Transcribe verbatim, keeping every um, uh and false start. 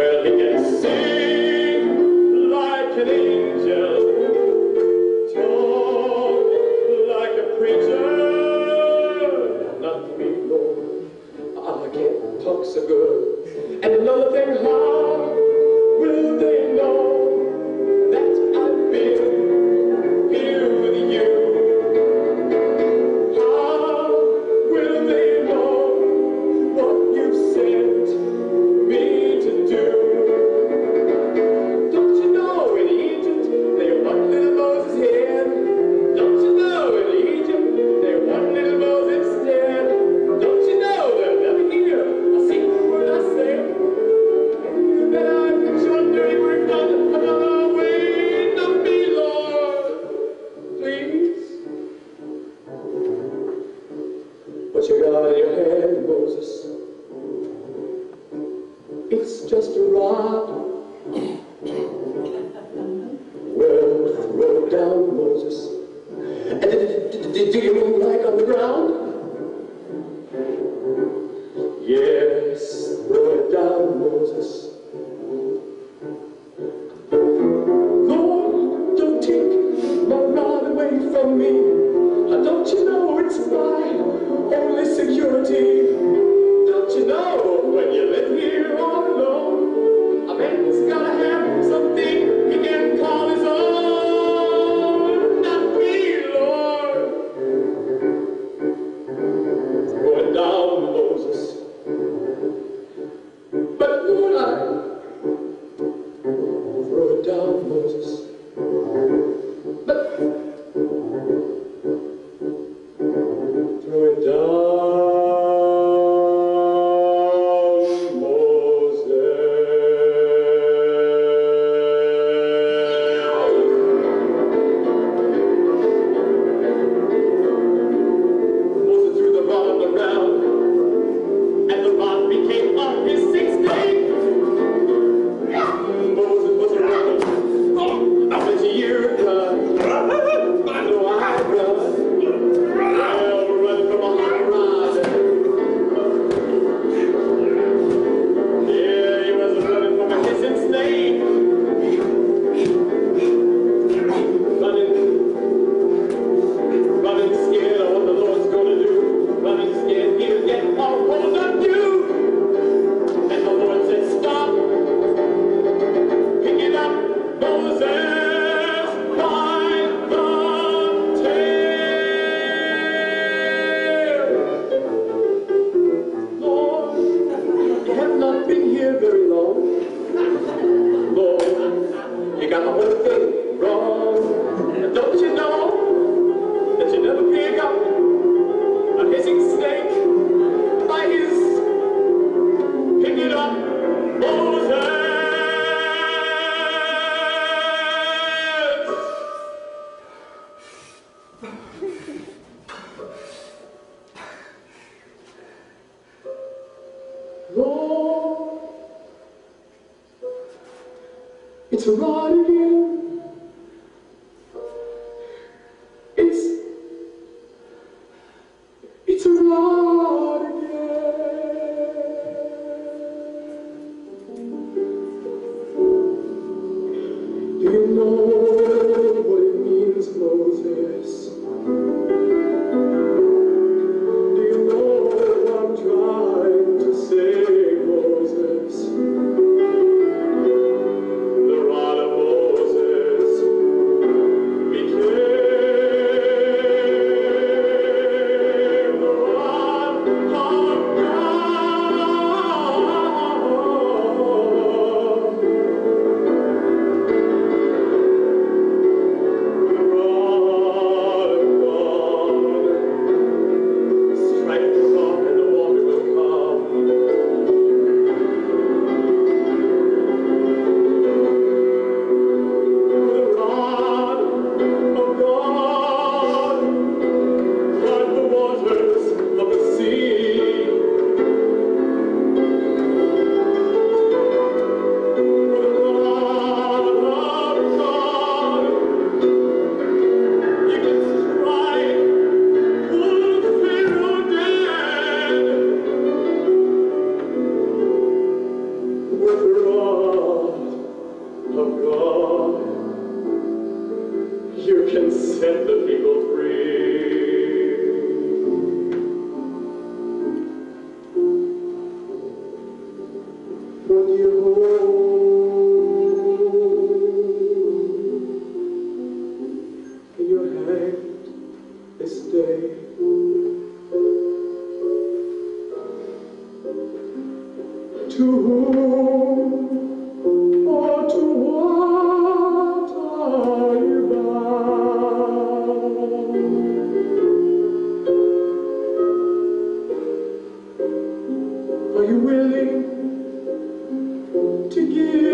Well, he can sing like an angel, talk like a preacher. Not me, Lord, I can't talk so good. And another thing, how will they know that I've been here with you? How will they know what you've sent me to do? Don't you know in Egypt they want little Moses' head? Don't you know in Egypt they want little Moses dead? Don't you know they'll never hear a single word I say? That I'm wondering where God another way to be, Lord, please. What you got in your hand, Moses? It's just a rod. Well, throw it down, Moses. And do you mean like on the ground? Yes, throw it down, Moses. Lord, don't take my rod away from me. Don't you know it's my only security? Don't you know when you live here all alone, a man's gotta have something he can call his own? Not me, Lord. Throw it down, Moses. But Lord, I throw it down, Moses. But throw it down, Moses. Moses threw the rod on the ground, and the rod became on his sixth day. Moses was around. I bet you're done. I know I've run. I'll run from a hot rod. Yeah, he was running from a hissing snake. Running, running scared of what the Lord's gonna do. Running scared he'll get a hold of you. And the Lord said, stop. Pick it up, Moses, by the tail. Lord, you have not been here very long. Lord, you got the whole thing wrong. Don't you know that you never pick up a hissing snake by his pick it up, Moses. Lord, it's a rod again. It's, it's a rod again. Do you know what it means, Moses? Do you know what I'm trying to say, Moses? The rod of Moses became the rod of God. set the people free. What do you hold in your hand this day? To whom or to what are you bound? Are you willing to give